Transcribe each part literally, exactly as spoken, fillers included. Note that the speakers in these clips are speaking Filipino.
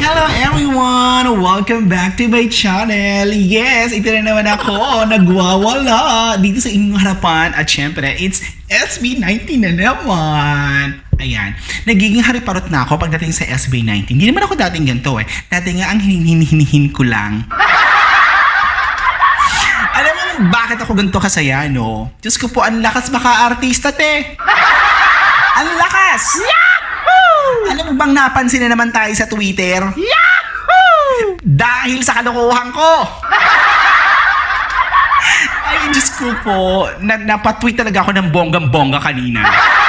Hello everyone! Welcome back to my channel! Yes, ito na naman ako, nagwawala dito sa inyong harapan. At syempre, it's S B nineteen na naman. Ayan, nagiging hariparot na ako pagdating sa S B nineteen. Hindi naman ako dating ganito eh. Dati nga ang hinihinihin ko lang. Alam mo bakit ako ganito kasaya, no? Diyos ko po, ang lakas maka-artista, te! Ang lakas! Yahoo! Alam mo bang napansin na naman tayo sa Twitter? Yahoo! Dahil sa kalokohan ko! Ay, Diyos ko po, na napatweet talaga ako ng bonggang-bongga kanina.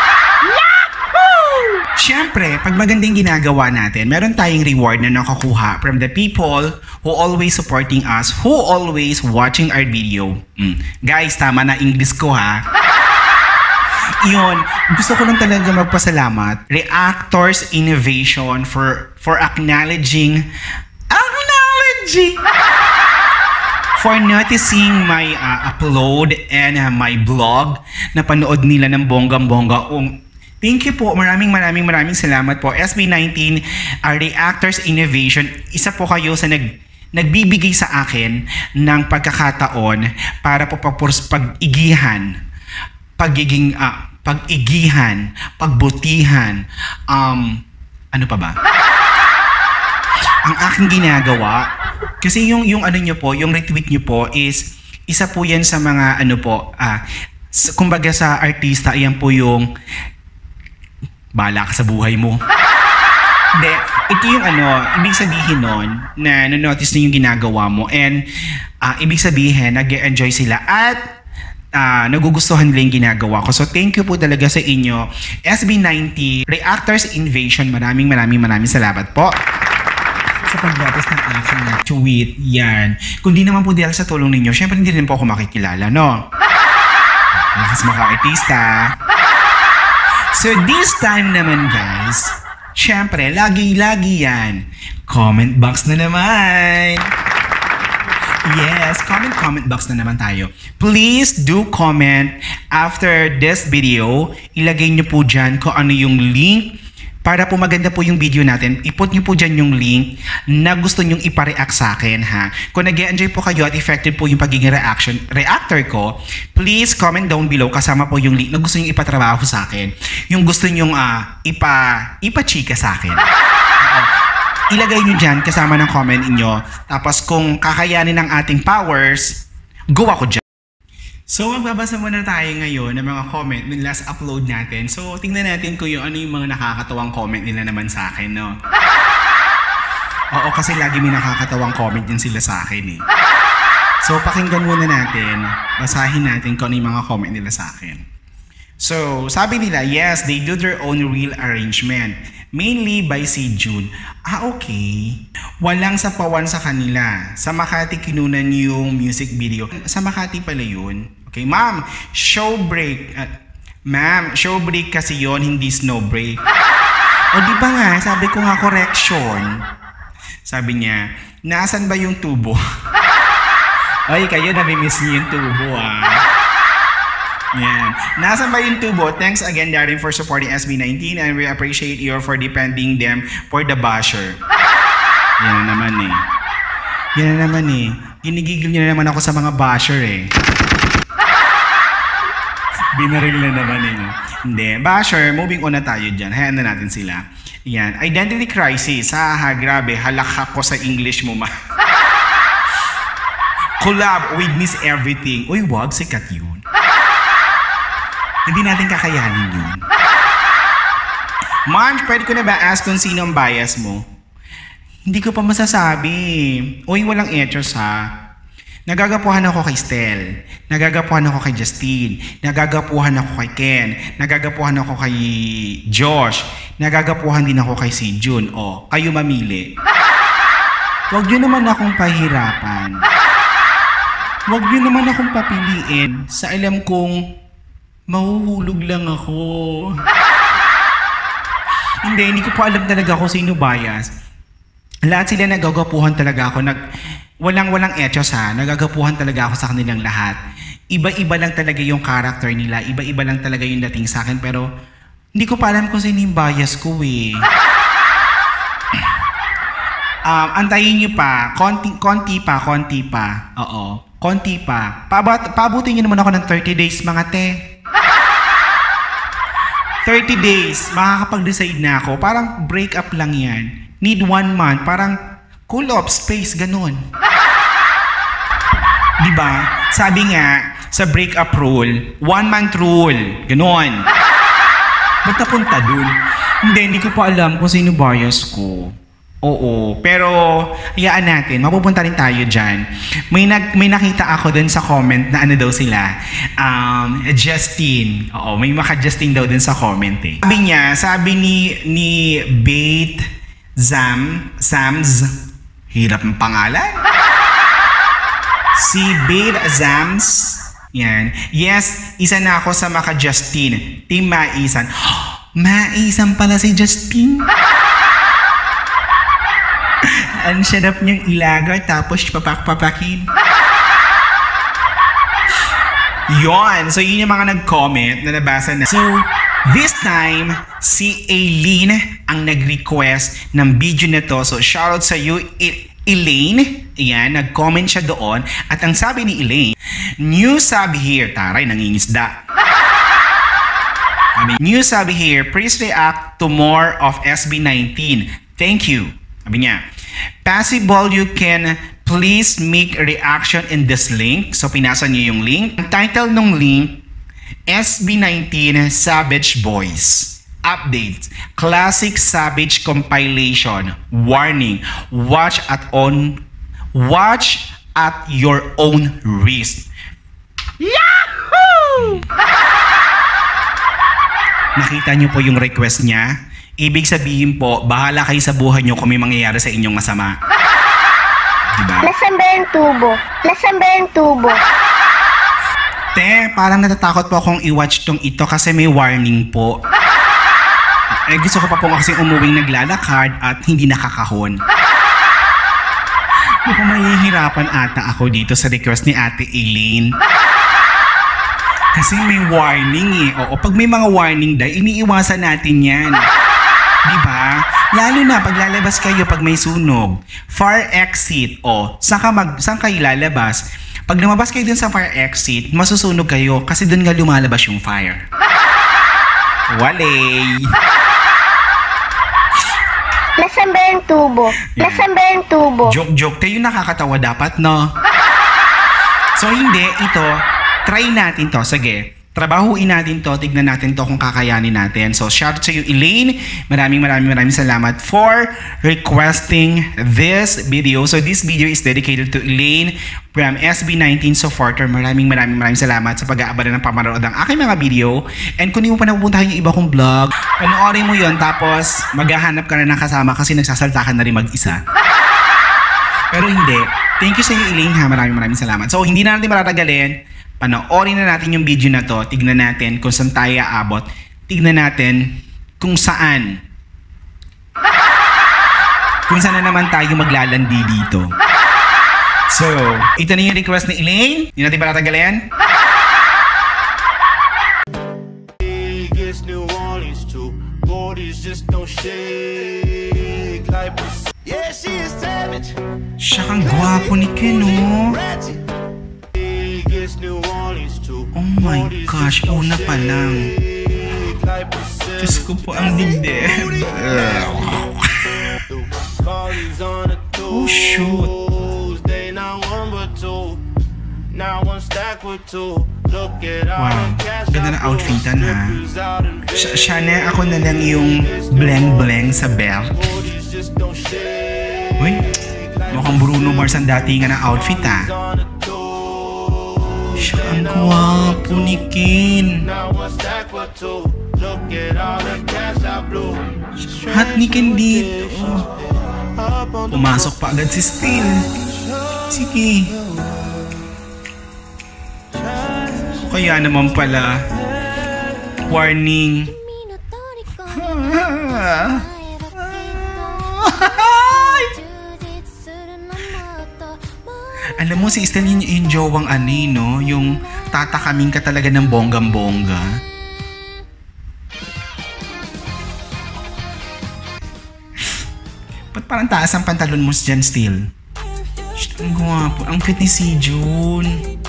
Yahoo! Siyempre, pag magandang ginagawa natin, meron tayong reward na nakakuha from the people who always supporting us, who always watching our video. Mm. Guys, tama na English ko ha. Iyon, gusto ko lang talaga magpasalamat. Reactors Innovation for for acknowledging acknowledging for noticing my uh, upload and uh, my blog. Napanood nila ng bonggang-bongga. Um, thank you po. Maraming maraming maraming salamat po. S B nineteen uh, Reactors Innovation. Isa po kayo sa nag nagbibigay sa akin ng pagkakataon para po pag-igihan, pagiging uh, pag-igihan, pagbutihan, um, ano pa ba? Ang aking ginagawa, kasi yung, yung ano nyo po, yung retweet nyo po is, isa po yan sa mga ano po, ah, kumbaga sa artista, yan po yung, bahala ka sa buhay mo. Hindi, ito yung ano, ibig sabihin nun, na na-notice na yung ginagawa mo, and uh, ibig sabihin, nag-enjoy sila, at Uh, nagugustuhan nila yung ginagawa ko. So, thank you po talaga sa inyo. S B ninety, Reactors Invasion, maraming maraming maraming salamat po sa pag-notice ng aking tweet. Yan. Kung di naman po dahil sa tulong ninyo, syempre hindi rin po ako makikilala, no? Lakas maka-artista. So, this time naman, guys, syempre, lagi-lagi yan. Comment box na naman. Yes, comment comment box na naman tayo. Please do comment after this video. Ilagay nyo po dyan kung ano yung link para po maganda po yung video natin. I-put nyo po dyan yung link na gusto nyong ipareact sa akin, ha. Kung nag-enjoy po kayo at effective po yung pagiging reaction reactor ko, please comment down below kasama po yung link na gusto nyong ipatrabaho sa akin. Yung gusto nyong uh, ipa, ipa-chika sa akin. Ilagay nyo dyan kasama ng comment inyo. Tapos kung kakayanin ng ating powers, go ako dyan. So magbabasa muna tayo ngayon ng mga comment ng last upload natin. So tingnan natin kung yung ano yung mga nakakatawang comment nila naman sa akin, no? Oo, kasi lagi may nakakatawang comment din sila sa akin eh. So pakinggan muna natin, basahin natin kung ano yung mga comment nila sa akin. So sabi nila, yes, they do their own real arrangement. Mainly by si June. Ah, okay. Walang sapawan sa kanila. Sa Makati kinunan yung music video. Sa Makati pala yun. Okay, ma'am, show break. Uh, ma'am, show break kasi yon, hindi snow break. O di ba nga, sabi ko nga correction. Sabi niya, nasan ba yung tubo? Ay, kayo nami-miss niyo yung tubo ah. Yan. Nasaan ba yung tubo? Thanks again, Darren, for supporting S B nineteen, and we appreciate you for defending them for the basher. Yan na naman eh. Yan na naman eh. Ginigigil niyo na naman ako sa mga basher eh. Binaril na naman eh. Hindi. Basher, moving on na tayo dyan. Hayaan na natin sila. Yan. Identity crisis. Ha, grabe. Halakha ko sa English mo, ma. Collab with Miss Everything. Uy, wag. Sikat yun. Hindi natin kakayanin yun. Ma'am, pwede ko na ba ask kung sino ang bias mo? Hindi ko pa masasabi. Uy, walang etos ha. Nagagapuhan ako kay Stel. Nagagapuhan ako kay Justine. Nagagapuhan ako kay Ken. Nagagapuhan ako kay Josh. Nagagapuhan din ako kay si June. O, kayo mamili. Huwag nyo naman akong pahirapan. Huwag nyo naman akong papiliin sa alam kong mahuhulog lang ako. Hindi, hindi ko pa alam talaga kung sino bias. Lahat sila nagagapuhan talaga ako. Nag, walang-walang etos ha. Nagagapuhan talaga ako sa kanilang lahat. Iba-iba lang talaga yung character nila. Iba-iba lang talaga yung dating sa akin. Pero hindi ko pa alam kung sino yung bias ko eh. Um, antayin nyo pa. Konti, konti pa, konti pa. Oo. Konti pa. Pabat, pabutin nyo naman ako ng thirty days, mga te. thirty days, makakapag-decide na ako. Parang break up lang yan. Need one month. Parang cool off, space, ganun. Diba? Sabi nga, sa break-up rule, one month rule. Ganun. Ba't napunta dun? Hindi, hindi ko pa alam kung sino bias ko. Oo, pero hayaan natin, mapupunta rin tayo dyan. May, nag, may nakita ako dun sa comment na ano daw sila, um, Justin. Oo, may maka-Justin daw dun sa comment eh. Sabi niya, sabi ni, ni Bait Zam, Sams, hirap ng pangalan. Si Bait Zams, yan. Yes, isa na ako sa maka-Justin. Team Maisan. Maisan pala si Justin. Ang sarap niyang ilaga tapos papak-papakin. Yon. So, yun yung mga nag-comment na nabasa na. So, this time, si Aileen ang nag-request ng video na to. So, shoutout sa iyo, I- Elaine. Ayan, nag-comment siya doon. At ang sabi ni Elaine, new sub here. Taray, nangingisda. Sabi, new sub here. Please react to more of S B nineteen. Thank you. Sabi niya, possible you can please make a reaction in this link. So, pinasa niyo yung link. Ang title ng link, S B nineteen Savage Boys. Updates. Classic Savage Compilation. Warning. Watch at on watch at your own risk. Yahoo! Nakita niyo po yung request niya? Ibig sabihin po, bahala kayo sa buhay niyo kung may mangyayari sa inyong masama. Diba? Lasan ba yung tubo? Lasan ba yung tubo? Te, parang natatakot po akong i-watch tong ito kasi may warning po. Eh, gusto ko pa po kasi umuwing naglalakad at hindi nakakahon. Mukhang mahihirapan ata ako dito sa request ni Ate Aileen. Kasi may warning eh. Oo, pag may mga warning dahil iniiwasan natin yan. Diba? Lalo na pag lalabas kayo pag may sunog. Fire exit. O, saan, ka mag, saan kayo lalabas? Pag lumabas kayo dun sa fire exit, masusunog kayo kasi dun nga lumalabas yung fire. Walay! Lasan ba yung tubo? Lasan ba yung tubo? Joke-joke. Tayo nakakatawa dapat, no? So, hindi. Ito, try natin to. Sige. Trabahuin natin to. Tignan natin to kung kakayanin natin. So, shout out to you, Elaine. Maraming maraming maraming salamat for requesting this video. So, this video is dedicated to Elaine from S B nineteen supporter. Maraming maraming maraming salamat sa pag-aabala ng pamanood ng aking mga video. And kung hindi mo pa napupuntahan yung iba kong vlog, panoorin mo yon tapos maghahanap ka na ng kasama kasi nagsasalta ka na rin mag-isa. Pero hindi. Thank you sa iyo, Elaine, ha. Maraming maraming salamat. So, hindi na natin maratagalin. Panoorin na natin yung video na to. Tignan natin kung saan tayo aabot. Tignan natin kung saan. Kung saan na naman tayo maglalandi dito. So, ito na yung request ni Elaine. Hindi natin maratagalin. Siya kang gwapo ni Ken, oh. Oh my gosh, una pa lang. Diyos ko po ang dibdib. Oh shoot. Wow, ganda na outfitan, ha. Siya, siya na, ako na lang yung bleng-bleng sa belt. Uy, mukhang Bruno Mars ang datingan ng outfit, ha. Siya ang gwapo ni Ken. Hot ni Ken dito. Pumasok pa agad si Steel. Sige. Kaya naman pala. Warning. Alam mo, si Estelle yung, yung jowang ani, no? Yung tatakaming ka talaga ng bonggam-bongga. Ba't parang taas ang pantalon mo dyan still? Shit, ang gwapo. Ang cute ni si Jun.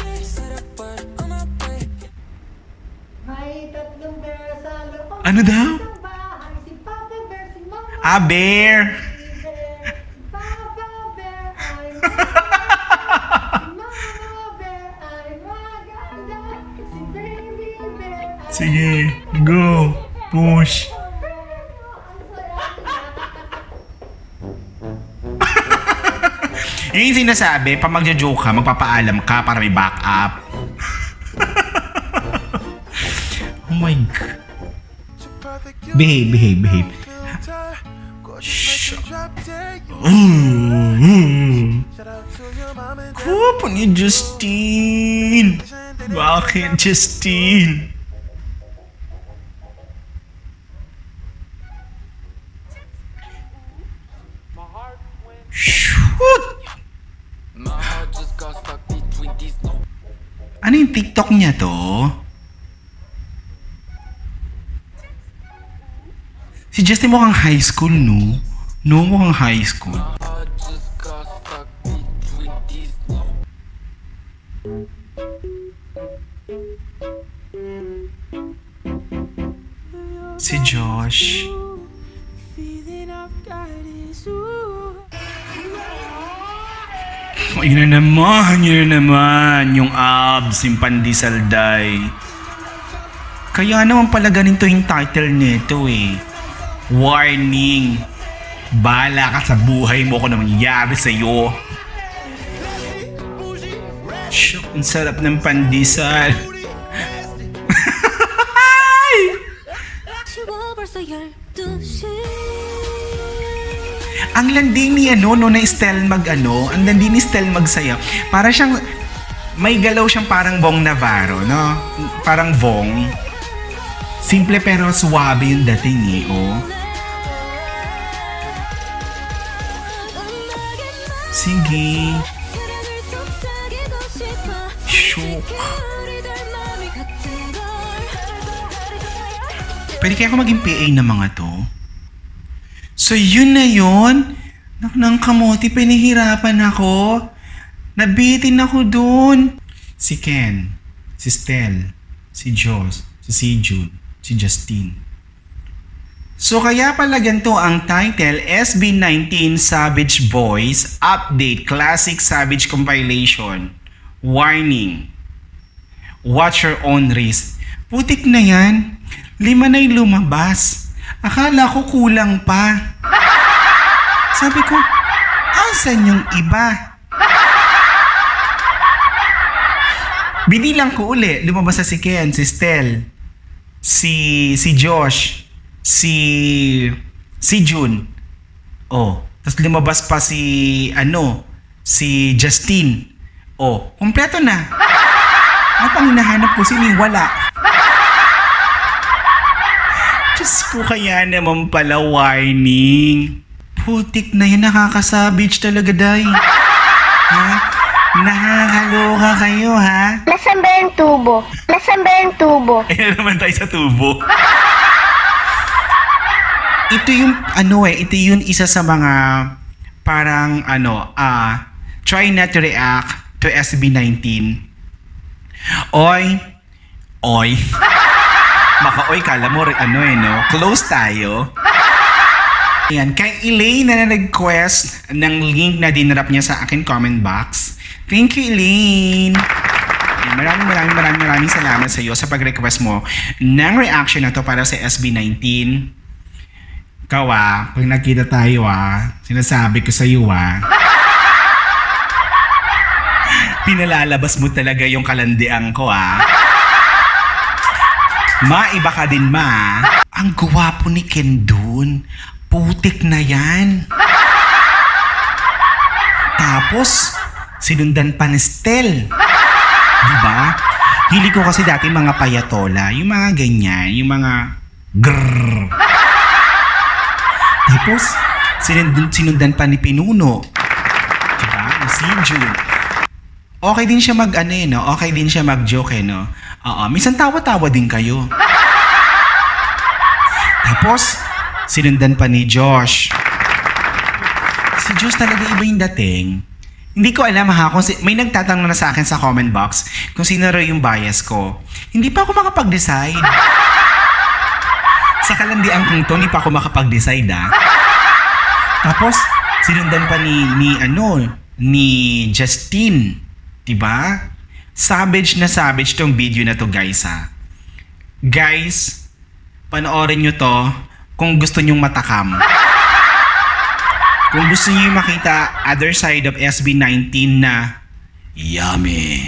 May tatlong bear sa loob Ano daw? ng bahay. Si Papa Bear, si Mama Ah, bear! Bear. Si Papa Bear ay maganda. Si Mama Bear ay maganda. Si Baby Bear ay Sige, go. Push. Yun yung sinasabi, pag magja-joke ka, magpapaalam ka para may backup. Oh my God. Behave, behave, behave. Shh. Mm-hmm. Kupo ni Justine. Bakit, Justine? Shoot! Ano yung TikTok niya to? Si Justin mukhang high school, no? No, mukhang high school. Si Josh. Oh, yun na naman, yun na naman. Yung abs, yung pandisalday. Kaya naman pala ganito yung title nito eh. Warning. Bahala ka sa buhay mo kung ano mangyayari sa'yo. Shook, ang sarap ng pandesal. Ang landi ni ano, no, na Estel mag ano, ang landi ni Estel magsayaw. Para siyang, may galaw siyang parang Bong Navarro, no? Parang Bong. Simple pero suwabe yung dating eh, oh. Sige. Shook. Pwede kaya ako maging P A ng mga to? So yun na yun. Nak ng kamote, pinahirapan ako. Nabitin ako dun. Si Ken, si Stel, si Joss, si Sijun, si Justine. So kaya pala ganito ang title, S B nineteen Savage Boys Update Classic Savage Compilation. Warning. Watch your own risk. Putik na yan. Lima na'y lumabas. Akala ko kulang pa. Sabi ko, asan yung iba? Binilang ko uli. Lumabas na si Ken, si Stel, si, si Josh, si, si Jun. Oh, tapos lumabas pa si, ano, si Justine. Oh, kompleto na. Ano pang hinahanap ko? Sino yung wala? Diyos ko, kaya naman pala warning. Putik na yan, nakakasabage talaga, day. Ha? Nakakaloka kayo, ha? Nasaan ba yung tubo? Nasaan ba yung tubo? Ayan naman tayo sa tubo. Ito yung, ano eh, ito yung isa sa mga parang, ano, ah, uh, try not to react to S B nineteen. Oy, oy. Baka oy, kala mo, ano eh, no? Close tayo. Ayan, kay Elaine na nag-request ng link na dinrap niya sa akin comment box. Thank you, Elaine. Maraming maraming maraming maraming salamat sa iyo sa pag-request mo ng reaction na to para sa S B nineteen. Ikaw ah, pag nakita tayo ah, sinasabi ko sa iyo ah, pinalalabas mo talaga yung kalandian ko ah. Maiba ka din ma. Ang gwapo ni Ken dun. Putik na yan. Tapos, sinundan pa ni Stel. Diba? Hili ko kasi dati mga payatola. Yung mga ganyan. Yung mga grrrr. Tapos, sinundan, sinundan pa ni Pinuno. Diba? Si Jun. Okay din siya mag ano eh, no? Okay din siya mag-joke eh, no? Oo, minsan tawa-tawa din kayo. Tapos, sinundan pa ni Josh. Diyos talaga iba yung dating. Hindi ko alam ha, kung si- may nagtatanong na sa akin sa comment box kung sino raw yung bias ko. Hindi pa ako makapag-decide. Sa kalandian kong to, hindi pa ako makapag-decide ha. Tapos, sinundan pa ni, ni ano, ni Justine. Diba? Savage na savage tong video na to guys ha. Guys, panoorin nyo to kung gusto nyong matakam. Kung gusto nyo makita other side of S B nineteen na yummy.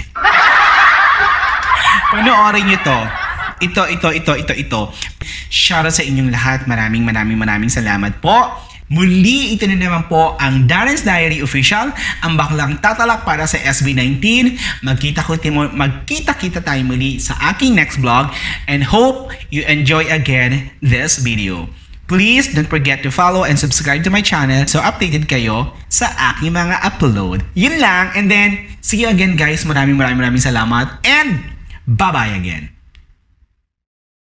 Panoorin nyo to. Ito, ito, ito, ito, ito. Shoutout sa inyong lahat. Maraming, maraming, maraming salamat po. Muli, ito na naman po ang Darren's Diary Official, ang baklang tatalak para sa S B nineteen. Magkita ko magkita-kita tayo muli sa aking next vlog and hope you enjoy again this video. Please don't forget to follow and subscribe to my channel so updated kayo sa aking mga upload. Yun lang, and then see you again guys. Maraming maraming maraming salamat and bye-bye again.